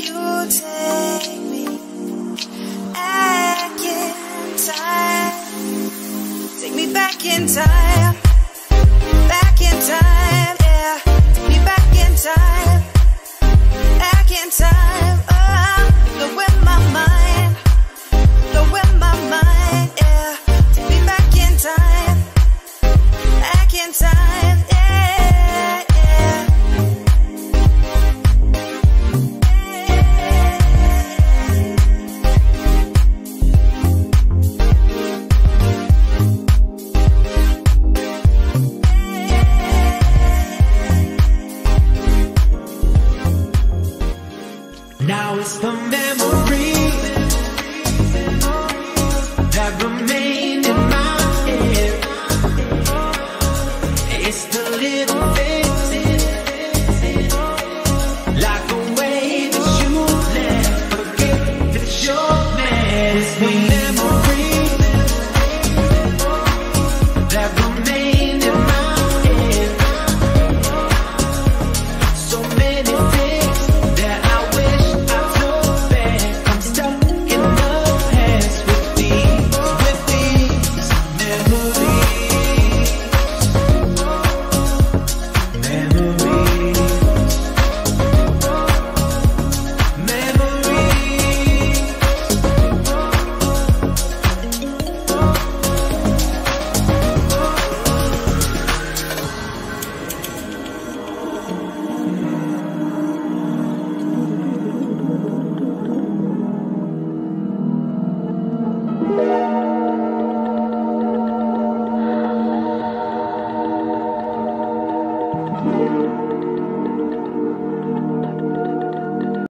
you take me back in time. Take me back in time. Back in time, yeah. Take me back in time. Back in time, oh, go in my mind. Go in my mind, yeah. Take me back in time. Back in time, yeah, yeah. Now it's the memory